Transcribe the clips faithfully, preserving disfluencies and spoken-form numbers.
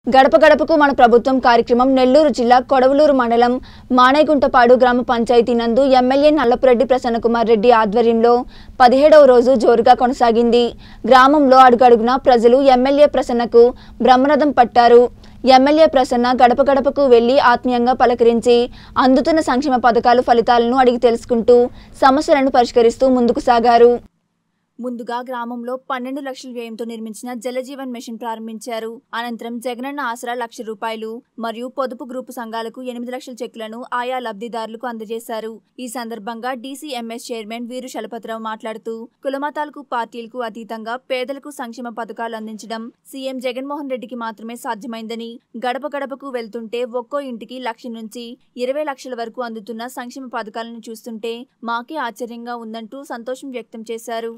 గడప గడపకు మన ప్రభుత్వం కార్యక్రమం నెల్లూరు జిల్లా కొడవలూరు మండలం మానేగుంటపాడు గ్రామ పంచాయతీ నందు ఎమ్మెల్యే నల్లపురెడ్డి ప్రసన్నకుమార్ రెడ్డి ఆధ్వర్యంలో పదిహేడవ రోజు జోరుగా కొనసాగింది. గ్రామంలో అడుగడుగునా ప్రజలు ఎమ్మెల్యే ప్రసన్నకు బ్రహ్మరథం పట్టారు. ఎమ్మెల్యే ప్రసన్న గడప గడపకు వెళ్లి ఆత్మీయంగా పలకరించి అందుతున్న సంక్షేమ పథకాలు ఫలితాలను అడిగి తెలుసుకుంటూ సమస్యలను పరిష్కరిస్తూ ముందుకు సాగారు. ముందుగా గ్రామంలో పన్నెండు లక్షల వ్యయంతో నిర్మించిన జలజీవన్ మిషన్ ప్రారంభించారు. అనంతరం జగనన్న ఆసరా లక్ష రూపాయలు మరియు పొదుపు గ్రూపు సంఘాలకు ఎనిమిది లక్షల చెక్కులను ఆయా లబ్ధిదారులకు అందజేశారు. ఈ సందర్భంగా డీసీఎంఎస్ చైర్మన్ వీరు శలపతిరావు మాట్లాడుతూ కులమతాలకు పార్టీలకు అతీతంగా పేదలకు సంక్షేమ పథకాలు అందించడం సీఎం జగన్మోహన్ రెడ్డికి మాత్రమే సాధ్యమైందని, గడప గడపకు వెళ్తుంటే ఒక్కో ఇంటికి లక్ష నుంచి ఇరవై లక్షల వరకు అందుతున్న సంక్షేమ పథకాలను చూస్తుంటే మాకే ఆశ్చర్యంగా ఉందంటూ సంతోషం వ్యక్తం చేశారు.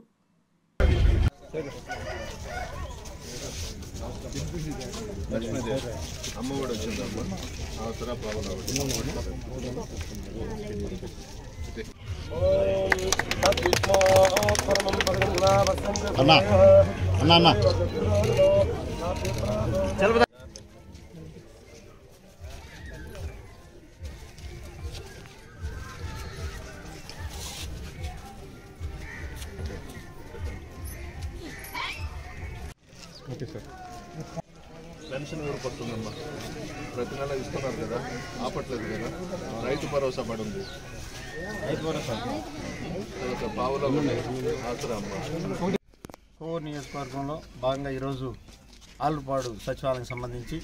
అన్నా అన్నా అన్నా పెన్షన్ ఊరు పడుతుందమ్మా, ప్రతి నెల ఇస్తున్నారు కదా, ఆపట్లేదు కదా. రైతు భరోసా పడి ఉంది, రైతు భరోసా పావులో ఆసరా అమ్మ. కోవూరు నియోజకవర్గంలో భాగంగా ఈరోజు ఆలూరుపాడు సచివాలయానికి సంబంధించి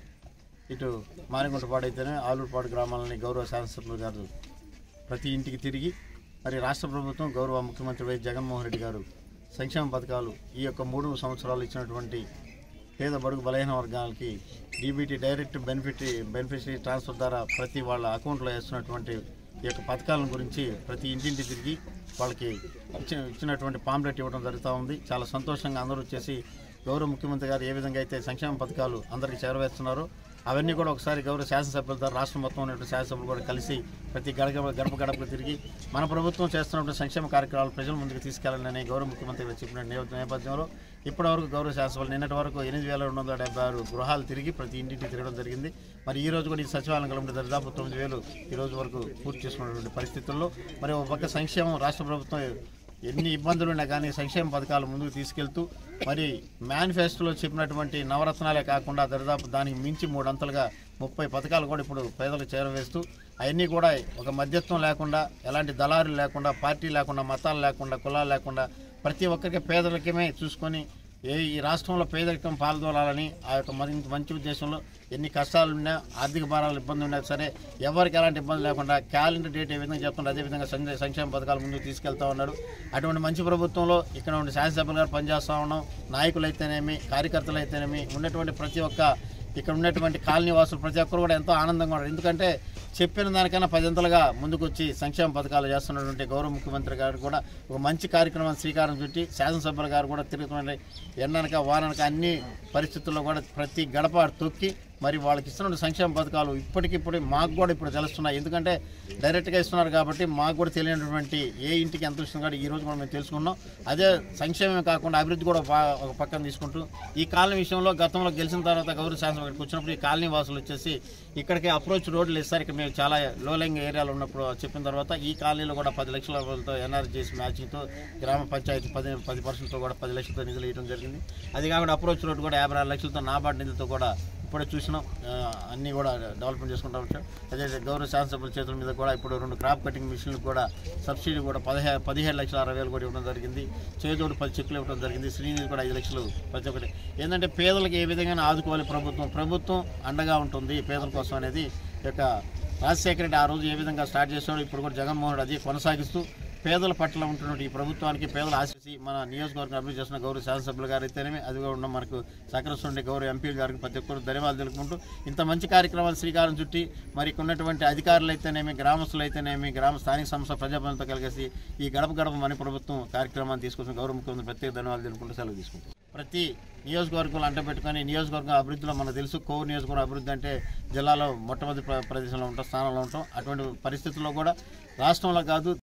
ఇటు మానిగుంటపాడు అయితేనే ఆలూరుపాడు గ్రామాలని గౌరవ శాసనసభ్యులు గారు ప్రతి ఇంటికి తిరిగి మరి రాష్ట్ర ప్రభుత్వం గౌరవ ముఖ్యమంత్రి వై జగన్మోహన్ రెడ్డి గారు సంక్షేమ పథకాలు ఈ యొక్క మూడు సంవత్సరాలు ఇచ్చినటువంటి పేద బడుగు బలహీన వర్గాలకి DBT direct benefit beneficiary transfer ద్వారా ప్రతి వాళ్ళ అకౌంట్లో వేస్తున్నటువంటి ఈ యొక్క పథకాలను గురించి ప్రతి ఇంటింటి తిరిగి వాళ్ళకి ఇచ్చినటువంటి పాంప్లెట్ ఇవ్వడం జరుగుతూ ఉంది. చాలా సంతోషంగా అందరూ వచ్చేసి గౌరవ ముఖ్యమంత్రి గారు ఏ విధంగా అయితే సంక్షేమ పథకాలు అందరికీ చేరవేస్తున్నారో అవన్నీ కూడా ఒకసారి గౌరవ శాసనసభ్యుల ద్వారా రాష్ట్రం మొత్తం ఉన్నటువంటి శాసనసభ్యులు కూడా కలిసి ప్రతి గడప గడప గడపకు తిరిగి మన ప్రభుత్వం చేస్తున్నటువంటి సంక్షేమ కార్యక్రమాలు ప్రజల ముందుకు తీసుకెళ్లాలని గౌరవ ముఖ్యమంత్రి గారు చెప్పిన నేపథ్యంలో ఇప్పటివరకు గౌరవ శాసనసభలు నిన్నటి వరకు ఎనిమిది వేల రెండు వందల డెబ్బై ఆరు గృహాలు తిరిగి ప్రతి ఇంటింటి తిరగడం జరిగింది. మరి ఈ రోజు కూడా ఈ సచివాలయం కలంలో దాదాపు తొమ్మిది వేలు ఈ రోజు వరకు పూర్తి చేసుకున్నటువంటి పరిస్థితుల్లో మరి ఒక పక్క సంక్షేమం రాష్ట్ర ప్రభుత్వం ఎన్ని ఇబ్బందులు ఉన్నా కానీ సంక్షేమ పథకాలు ముందుకు తీసుకెళ్తూ మరి మేనిఫెస్టోలో చెప్పినటువంటి నవరత్నాలే కాకుండా దాదాపు దానికి మించి మూడంతలుగా ముప్పై పథకాలు కూడా ఇప్పుడు పేదలకు చేరవేస్తూ అవన్నీ కూడా ఒక మధ్యత్వం లేకుండా, ఎలాంటి దళారులు లేకుండా, పార్టీ లేకుండా, మతాలు లేకుండా, కులాలు లేకుండా ప్రతి ఒక్కరికి పేదరికమే చూసుకొని ఏ ఈ రాష్ట్రంలో పేదరికం పాల్గొనాలని ఆ యొక్క మరింత మంచి ఉద్దేశంలో ఎన్ని కష్టాలున్నా, ఆర్థిక భారాలు ఇబ్బంది ఉన్నా సరే ఎవరికి ఎలాంటి ఇబ్బంది లేకుండా క్యాలెండర్ డేట్ ఏ విధంగా చెప్తున్నారు అదేవిధంగా సంక్షేమ పథకాలు ముందుకు తీసుకెళ్తా ఉన్నాడు. అటువంటి మంచి ప్రభుత్వంలో ఇక్కడ ఉండే శాసనసభ్యులు గారు పనిచేస్తూ ఉన్నాం. నాయకులు అయితేనేమి, కార్యకర్తలు అయితేనేమి, ఉన్నటువంటి ప్రతి ఒక్క ఇక్కడ ఉన్నటువంటి కాలనీ వాసులు ప్రతి ఒక్కరు కూడా ఎంతో ఆనందంగా ఉన్నారు. ఎందుకంటే చెప్పిన దానికన్నా పదింతలుగా ముందుకొచ్చి సంక్షేమ పథకాలు చేస్తున్నటువంటి గౌరవ ముఖ్యమంత్రి గారు కూడా ఒక మంచి కార్యక్రమాన్ని శ్రీకారం చుట్టి శాసనసభ్యులు గారు కూడా తిరుగుతున్న ఎండనక వాననక అన్ని పరిస్థితుల్లో కూడా ప్రతి గడప తొక్కి మరి వాళ్ళకి ఇస్తున్న సంక్షేమ పథకాలు ఇప్పటికిప్పుడు మాకు కూడా ఇప్పుడు తెలుస్తున్నాయి. ఎందుకంటే డైరెక్ట్గా ఇస్తున్నారు కాబట్టి మాకు కూడా తెలియనటువంటి ఏ ఇంటికి ఎంత ఇస్తుంది కాబట్టి ఈరోజు కూడా మేము తెలుసుకున్నాం. అదే సంక్షేమమే కాకుండా అభివృద్ధి కూడా ఒక పక్కన తీసుకుంటూ ఈ కాలనీ విషయంలో గతంలో గెలిచిన తర్వాత గౌరవ శాసనం ఇక్కడికి వచ్చినప్పుడు ఈ కాలనీ వాసులు వచ్చేసి ఇక్కడికి అప్రోచ్ రోడ్లు ఇస్తారు. ఇక్కడ మేము చాలా లో లైంగ్ ఏరియాలో ఉన్నప్పుడు చెప్పిన తర్వాత ఈ కాలనీలో కూడా పది లక్షల రూపాయలతో ఎన్ఆర్జీఎస్ మ్యాచింగ్తో గ్రామ పంచాయతీ పది పది పర్సెంట్తో కూడా పది లక్షలతో నిధులు ఇవ్వడం జరిగింది. అది కాకుండా అప్రోచ్ రోడ్ కూడా యాభై ఆరు లక్షలతో నాబార్డు నిధులతో కూడా ఇప్పుడే చూసినాం. అన్నీ కూడా డెవలప్మెంట్ చేసుకుంటూ వచ్చాం. అదే గౌరవ శాసనసభ్యుల చేతుల మీద కూడా ఇప్పుడు రెండు క్రాప్ కటింగ్ మిషన్లకు కూడా సబ్సిడీ కూడా పదిహే పదిహేడు లక్షల అరవై వేలు కూడా ఇవ్వడం జరిగింది. చేదోడు పది చెక్కులు ఇవ్వడం జరిగింది. శ్రీనిధి కూడా ఐదు లక్షలు ప్రతి ఒక్కటి. ఏంటంటే పేదలకు ఏ విధంగా ఆదుకోవాలి ప్రభుత్వం ప్రభుత్వం అండగా ఉంటుంది పేదల కోసం అనేది యొక్క రాజశేఖర రెడ్డి ఆ రోజు ఏ విధంగా స్టార్ట్ చేశాడో ఇప్పుడు కూడా జగన్మోహన్ రెడ్డి అది కొనసాగిస్తూ పేదల పట్ల ఉంటున్నటువంటి ఈ ప్రభుత్వానికి పేదలు ఆశించి మన నియోజకవర్గం అభివృద్ధి చేస్తున్న గౌరవ శాసనసభ్యులు గారు అయితేనేమి అది కూడా ఉన్న మనకు సహకరిస్తుండే గౌరవ ఎంపీ గారికి ప్రతి ఒక్కరు ధన్యవాదాలు తెలుపుకుంటూ ఇంత మంచి కార్యక్రమాలు శ్రీకారం చుట్టి మరి ఉన్నటువంటి అధికారులు అయితేనేమి, గ్రామస్తులు అయితేనేమి, గ్రామ స్థానిక సంస్థ ప్రజాప్రతినిధులతో కలిసి ఈ గడప గడప మన ప్రభుత్వం కార్యక్రమాన్ని తీసుకొచ్చిన గౌరవ ముఖ్యమంత్రి ప్రత్యేక ధన్యవాదాలు తెలుపుకుంటూ సెలవు తీసుకుంటాం. ప్రతి నియోజకవర్గంలో అంట పెట్టుకొని నియోజకవర్గం అభివృద్ధిలో మనకు తెలుసు కోవూరు నియోజకవర్గం అభివృద్ధి అంటే జిల్లాలో మొట్టమొదటి ప్రదేశంలో ఉంటాం, స్థానంలో ఉంటాం. అటువంటి పరిస్థితుల్లో కూడా రాష్ట్రంలో కాదు